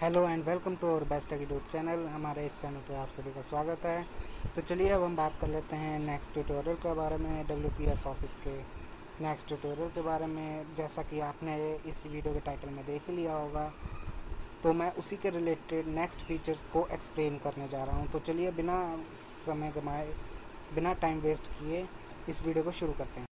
Hello and welcome to our best YouTube channel. हमारे इस channel पे आप सभी का स्वागत है। तो चलिए अब हम बात कर लेते हैं नेक्स्ट ट्यूटोरियल के बारे में, WPS ऑफिस के नेक्स्ट ट्यूटोरियल के बारे में। जैसा कि आपने इस वीडियो के टाइटल में देख ही लिया होगा, तो मैं उसी के रिलेटेड नेक्स्ट फीचर्स को एक्सप्लेन करने जा रहा हूँ। तो चलिए बिना समय गंवाए, बिना टाइम वेस्ट किए इस वीडियो को शुरू करते हैं।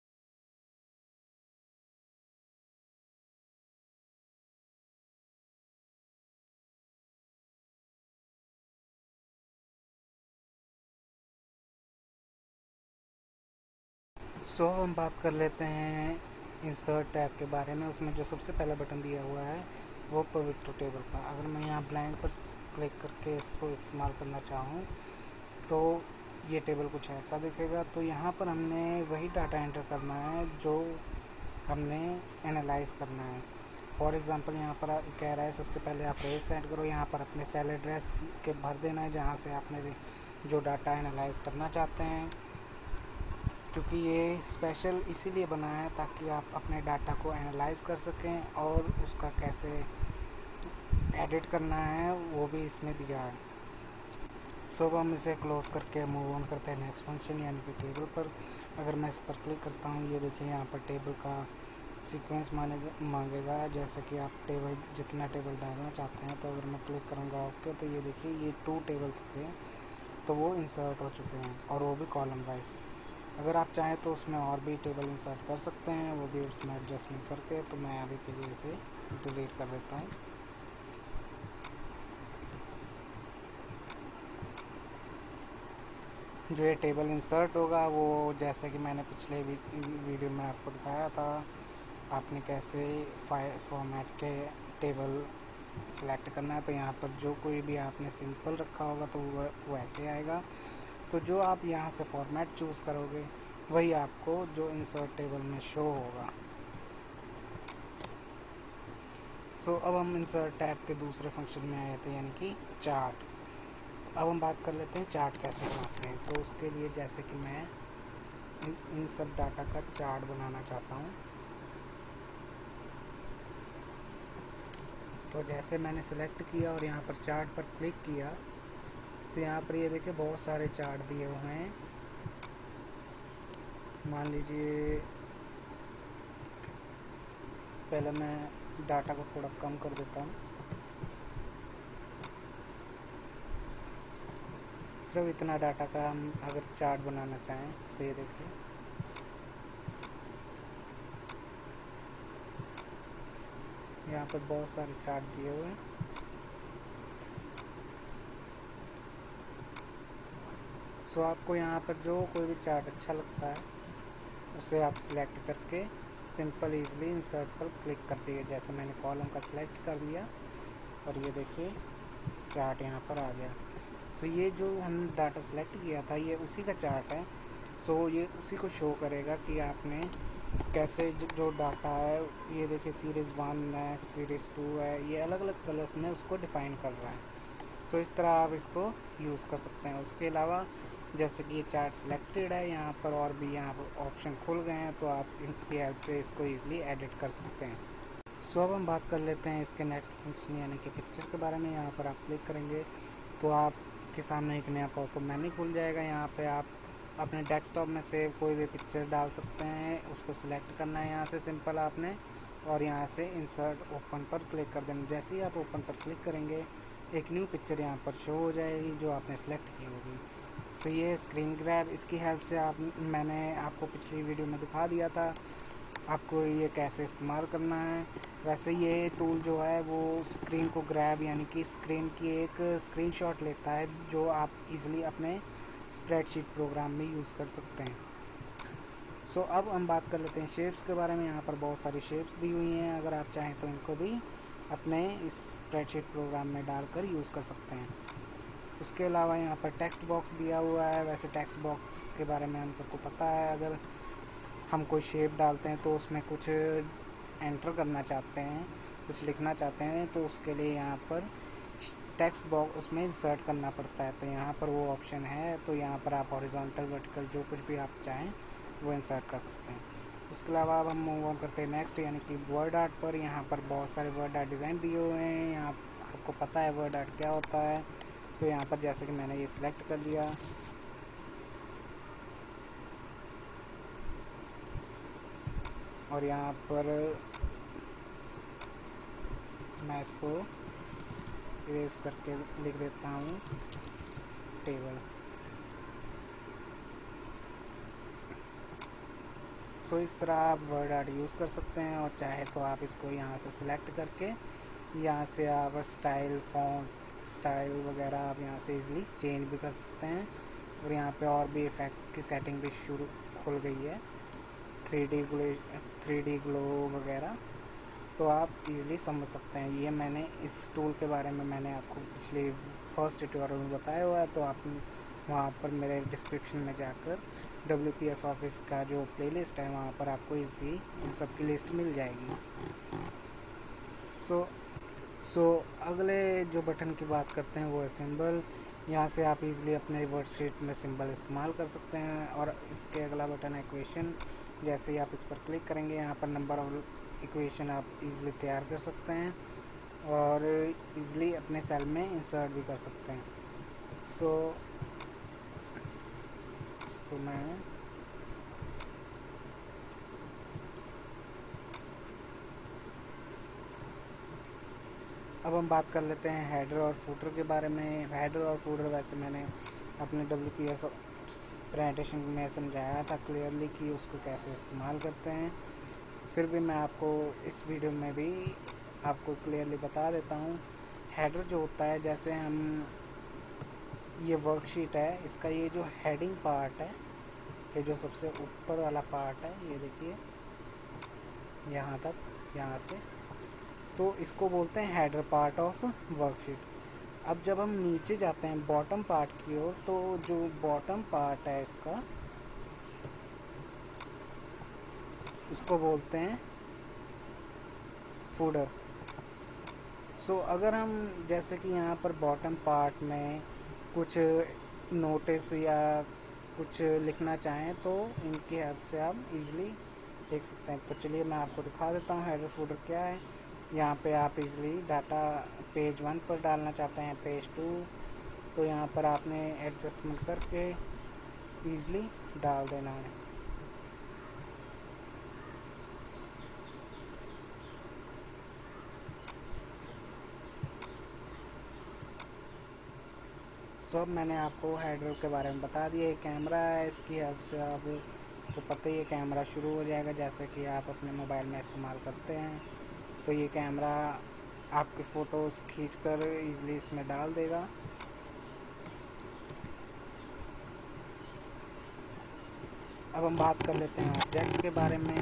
सो हम बात कर लेते हैं इंसर्ट टैब के बारे में। उसमें जो सबसे पहला बटन दिया हुआ है वो पिवट टू टेबल का। अगर मैं यहाँ ब्लैंक पर क्लिक करके इसको इस्तेमाल करना चाहूँ तो ये टेबल कुछ ऐसा दिखेगा। तो यहाँ पर हमने वही डाटा एंटर करना है जो हमने एनालाइज करना है। फॉर एग्ज़ाम्पल यहाँ पर कह रहा है सबसे पहले आप रेट सेट करो। यहाँ पर अपने सेल एड्रेस के भर देना है जहाँ से आपने जो डाटा एनालाइज करना चाहते हैं, क्योंकि ये स्पेशल इसीलिए बना है ताकि आप अपने डाटा को एनालाइज कर सकें और उसका कैसे एडिट करना है वो भी इसमें दिया है। सो हम इसे क्लोज करके मूव ऑन करते हैं नेक्स्ट फंक्शन यानी कि टेबल पर। अगर मैं इस पर क्लिक करता हूँ, ये देखिए यहाँ पर टेबल का सीक्वेंस मांगेगा। जैसे कि आप टेबल जितना टेबल डालना चाहते हैं, तो अगर मैं क्लिक करूँगा ओके, तो ये देखिए ये 2 टेबल्स थे तो वो इंसर्ट हो चुके हैं और वो भी कॉलम वाइज। अगर आप चाहें तो उसमें और भी टेबल इंसर्ट कर सकते हैं, वो भी उसमें एडजस्टमेंट करके। तो मैं अभी के लिए इसे डिलीट कर देता हूँ। जो ये टेबल इंसर्ट होगा वो जैसे कि मैंने पिछले वीडियो में आपको दिखाया था, आपने कैसे फॉर्मेट के टेबल सेलेक्ट करना है। तो यहाँ पर जो कोई भी आपने सिंपल रखा होगा तो वो ऐसे आएगा। तो जो आप यहाँ से फॉर्मेट चूज़ करोगे वही आपको जो इंसर्ट टेबल में शो होगा। सो अब हम इंसर्ट टैब के दूसरे फंक्शन में आए थे यानी कि चार्ट। अब हम बात कर लेते हैं चार्ट कैसे बनाते हैं। तो उसके लिए जैसे कि मैं इन सब डाटा का चार्ट बनाना चाहता हूँ, तो जैसे मैंने सेलेक्ट किया और यहाँ पर चार्ट पर क्लिक किया, तो यहाँ पर ये देखिए बहुत सारे चार्ट दिए हुए हैं। मान लीजिए पहले मैं डाटा को थोड़ा कम कर देता हूँ, सिर्फ इतना डाटा का हम अगर चार्ट बनाना चाहें तो ये देखिए यहाँ पर बहुत सारे चार्ट दिए हुए हैं। सो आपको यहाँ पर जो कोई भी चार्ट अच्छा लगता है उसे आप सिलेक्ट करके सिंपल इजीली इंसर्ट पर क्लिक कर दिए। जैसे मैंने कॉलम का सिलेक्ट कर लिया और ये देखिए चार्ट यहाँ पर आ गया। सो ये जो हमने डाटा सेलेक्ट किया था ये उसी का चार्ट है। सो ये उसी को शो करेगा कि आपने कैसे जो डाटा है, ये देखिए सीरीज़ 1 है, सीरीज़ 2 है, ये अलग अलग कलर्स में उसको डिफ़ाइन कर रहा है। सो इस तरह आप इसको यूज़ कर सकते हैं। उसके अलावा जैसे कि ये चार्ट सिलेक्टेड है, यहाँ पर और भी यहाँ पर ऑप्शन खुल गए हैं, तो आप इसकी हेल्प से इसको ईज़िली एडिट कर सकते हैं। सो अब हम बात कर लेते हैं इसके नेक्स्ट फंक्शन यानी कि पिक्चर के बारे में। यहाँ पर आप क्लिक करेंगे तो आपके सामने एक नया पॉपअप मेन्यू खुल जाएगा। यहाँ पे आप अपने डेस्कटॉप में से कोई भी पिक्चर डाल सकते हैं, उसको सिलेक्ट करना है यहाँ से सिंपल आपने, और यहाँ से इंसर्ट ओपन पर क्लिक कर देना। जैसे ही आप ओपन पर क्लिक करेंगे एक न्यू पिक्चर यहाँ पर शो हो जाएगी जो आपने सेलेक्ट की होगी। सो ये स्क्रीन ग्रैब, इसकी हेल्प से मैंने आपको पिछली वीडियो में दिखा दिया था आपको ये कैसे इस्तेमाल करना है। वैसे ये टूल जो है वो स्क्रीन को ग्रैब यानी कि स्क्रीन की एक स्क्रीनशॉट लेता है जो आप इजीली अपने स्प्रेडशीट प्रोग्राम में यूज़ कर सकते हैं। सो अब हम बात कर लेते हैं शेप्स के बारे में। यहाँ पर बहुत सारी शेप्स दी हुई हैं, अगर आप चाहें तो इनको भी अपने इस स्प्रेडशीट प्रोग्राम में डालकर यूज़ कर सकते हैं। उसके अलावा यहाँ पर टेक्स्ट बॉक्स दिया हुआ है। वैसे टेक्स्ट बॉक्स के बारे में हम सबको पता है, अगर हम कोई शेप डालते हैं तो उसमें कुछ एंटर करना चाहते हैं, कुछ लिखना चाहते हैं, तो उसके लिए यहाँ पर टेक्स्ट बॉक्स उसमें इंसर्ट करना पड़ता है। तो यहाँ पर वो ऑप्शन है, तो यहाँ पर आप हॉरिजॉन्टल वर्टिकल जो कुछ भी आप चाहें वो इंसर्ट कर सकते हैं। उसके अलावा अब हम मूव ऑन करते हैं नेक्स्ट यानी कि वर्ड आर्ट पर। यहाँ पर बहुत सारे वर्ड आर्ट डिज़ाइन दिए हुए हैं। यहाँ आपको पता है वर्ड आर्ट क्या होता है। तो यहाँ पर जैसे कि मैंने ये सिलेक्ट कर लिया, और यहाँ पर मैं इसको इरेज करके लिख देता हूँ टेबल। सो इस तरह आप वर्ड आर्ट यूज़ कर सकते हैं, और चाहे तो आप इसको यहाँ से सिलेक्ट करके यहाँ से आप स्टाइल, फॉन्ट स्टाइल वगैरह आप यहाँ से इजीली चेंज भी कर सकते हैं। और यहाँ पे और भी इफ़ेक्ट्स की सेटिंग भी खुल गई है, 3D ग्लो वगैरह, तो आप इजीली समझ सकते हैं। ये मैंने इस टूल के बारे में मैंने आपको पिछले फर्स्ट ट्यूटोरियल में बताया हुआ है, तो आप वहाँ पर मेरे डिस्क्रिप्शन में जाकर WPS ऑफिस का जो प्लेलिस्ट है वहाँ पर आपको इजीली इन सब की लिस्ट मिल जाएगी। सो अगले जो बटन की बात करते हैं वो है सिंबल। यहाँ से आप इजीली अपने वर्कशीट में सिंबल इस्तेमाल कर सकते हैं। और इसके अगला बटन है इक्वेशन। जैसे ही आप इस पर क्लिक करेंगे, यहाँ पर नंबर ऑफ इक्वेशन आप इजीली तैयार कर सकते हैं और इजीली अपने सेल में इंसर्ट भी कर सकते हैं। तो मैं अब हम बात कर लेते हैं हेडर और फूटर के बारे में। हेडर और फूटर वैसे मैंने अपने WPS प्रेजेंटेशन में समझाया था क्लियरली कि उसको कैसे इस्तेमाल करते हैं, फिर भी मैं आपको इस वीडियो में भी आपको क्लियरली बता देता हूँ। हेडर जो होता है, जैसे हम ये वर्कशीट है, इसका ये जो हेडिंग पार्ट है, ये जो सबसे ऊपर वाला पार्ट है, ये देखिए यहाँ तक, यहाँ से, तो इसको बोलते हैं हेडर पार्ट ऑफ वर्कशीट। अब जब हम नीचे जाते हैं बॉटम पार्ट की ओर, तो जो बॉटम पार्ट है इसका, उसको बोलते हैं फूडर। सो अगर हम जैसे कि यहाँ पर बॉटम पार्ट में कुछ नोटिस या कुछ लिखना चाहें तो इनकी हेल्प से आप इजीली देख सकते हैं। तो चलिए मैं आपको दिखा देता हूँ हेडर फूडर क्या है। यहाँ पे आप इजीली डाटा पेज 1 पर डालना चाहते हैं, पेज 2, तो यहाँ पर आपने एडजस्टमेंट करके इजीली डाल देना है। सो अब मैंने आपको हेडर के बारे में बता दिया। कैमरा है, इसकी हेल्प से आपको पता ही है कैमरा शुरू हो जाएगा। जैसे कि आप अपने मोबाइल में इस्तेमाल करते हैं, तो ये कैमरा आपकी फ़ोटोज़ खींचकर इजीली इसमें डाल देगा। अब हम बात कर लेते हैं ऑब्जेक्ट के बारे में।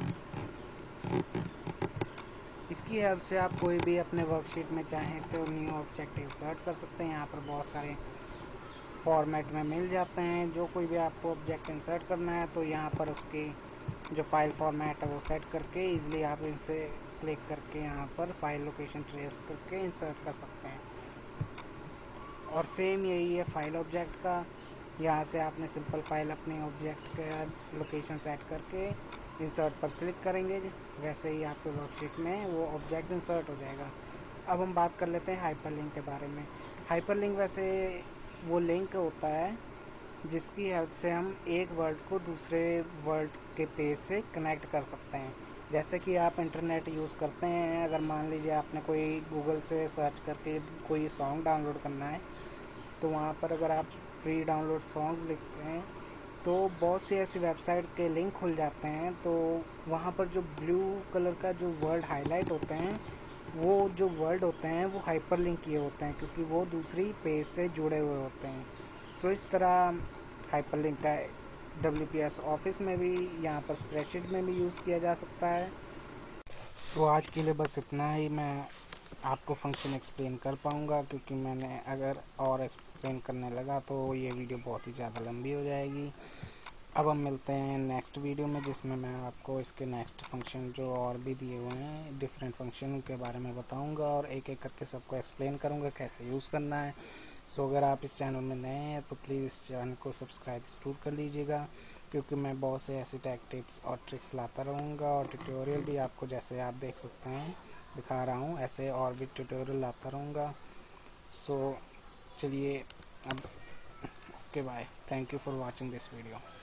इसकी हेल्प से आप कोई भी अपने वर्कशीट में चाहें तो न्यू ऑब्जेक्ट इंसर्ट कर सकते हैं। यहाँ पर बहुत सारे फॉर्मेट में मिल जाते हैं। जो कोई भी आपको ऑब्जेक्ट इंसर्ट करना है तो यहाँ पर उसकी जो फाइल फॉर्मेट है वो सेट करके इजीली आप इनसे क्लिक करके यहाँ पर फाइल लोकेशन ट्रेस करके इंसर्ट कर सकते हैं। और सेम यही है फाइल ऑब्जेक्ट का। यहाँ से आपने सिंपल फाइल अपने ऑब्जेक्ट का लोकेशन सेट करके इंसर्ट पर क्लिक करेंगे, वैसे ही आपके वर्कशीट में वो ऑब्जेक्ट इंसर्ट हो जाएगा। अब हम बात कर लेते हैं हाइपरलिंक के बारे में। हाइपरलिंक वैसे वो लिंक होता है जिसकी हेल्प से हम एक वर्ड को दूसरे वर्ड के पेज से कनेक्ट कर सकते हैं। जैसे कि आप इंटरनेट यूज़ करते हैं, अगर मान लीजिए आपने कोई गूगल से सर्च करके कोई सॉन्ग डाउनलोड करना है, तो वहाँ पर अगर आप फ्री डाउनलोड सॉन्ग्स लिखते हैं तो बहुत सी ऐसी वेबसाइट के लिंक खुल जाते हैं। तो वहाँ पर जो ब्लू कलर का जो वर्ड हाईलाइट होते हैं, वो जो वर्ड होते हैं वो हाइपरलिंक किए होते हैं, क्योंकि वो दूसरी पेज से जुड़े हुए होते हैं। सो इस तरह हाइपरलिंक का WPS ऑफिस में भी, यहाँ पर स्प्रेडशीट में भी यूज़ किया जा सकता है। सो आज के लिए बस इतना ही मैं आपको फंक्शन एक्सप्लेन कर पाऊँगा, क्योंकि मैंने अगर और एक्सप्लेन करने लगा तो ये वीडियो बहुत ही ज़्यादा लंबी हो जाएगी। अब हम मिलते हैं नेक्स्ट वीडियो में, जिसमें मैं आपको इसके नेक्स्ट फंक्शन जो और भी दिए हुए हैं डिफरेंट फंक्शन के बारे में बताऊंगा और एक एक करके सबको एक्सप्लेन करूंगा कैसे यूज़ करना है। सो अगर आप इस चैनल में नए हैं तो प्लीज़ इस चैनल को सब्सक्राइब ज़रूर कर लीजिएगा, क्योंकि मैं बहुत से ऐसी टेक टिप्स और ट्रिक्स लाता रहूँगा और ट्यूटोरियल भी आपको जैसे आप देख सकते हैं दिखा रहा हूँ। ऐसे और भी ट्यूटोरियल लाता रहूँगा। सो चलिए अब okay bye, thank you for watching this video.